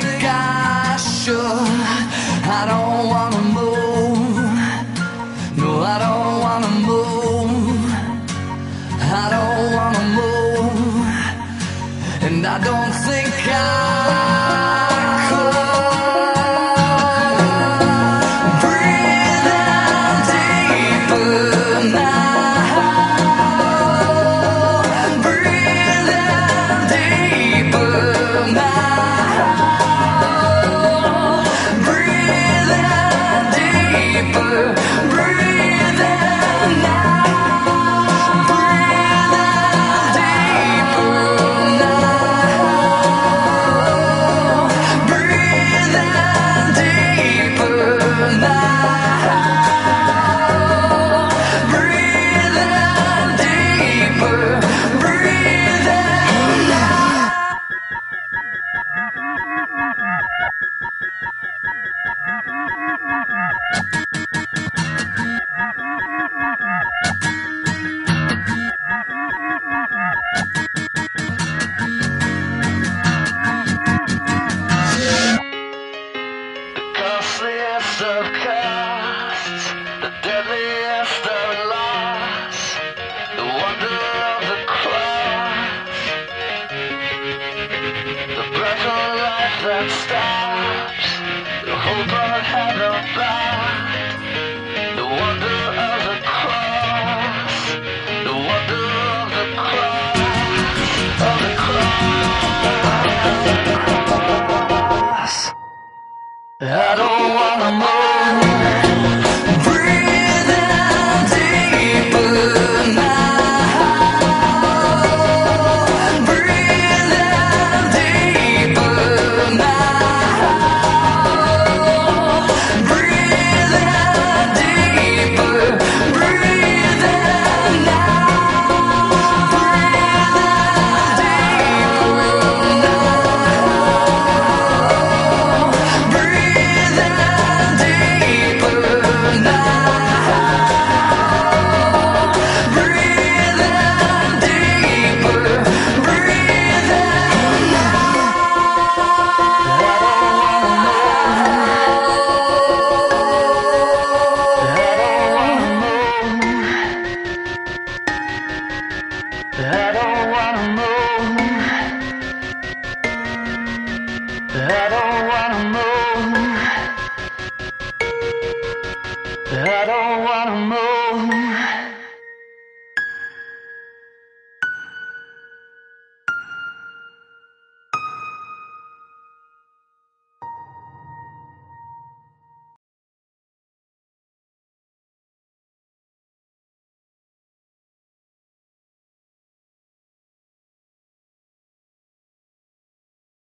I should. I don't wanna move. No, I don't wanna move. I don't wanna move. And I don't think I could. Breathe in deeper now. Breathe in deeper now. Breathe in deeper. Breathe in now. Breathe in deeper now. Breathe in deeper now. Breathe in deeper. Breathe in now. Costliest of costs, the deadliest of loss, the wonder of the cross, the breath of life that stops, the hope of heaven bound, the wonder of the cross, the wonder of the cross, of the cross. I don't wanna move.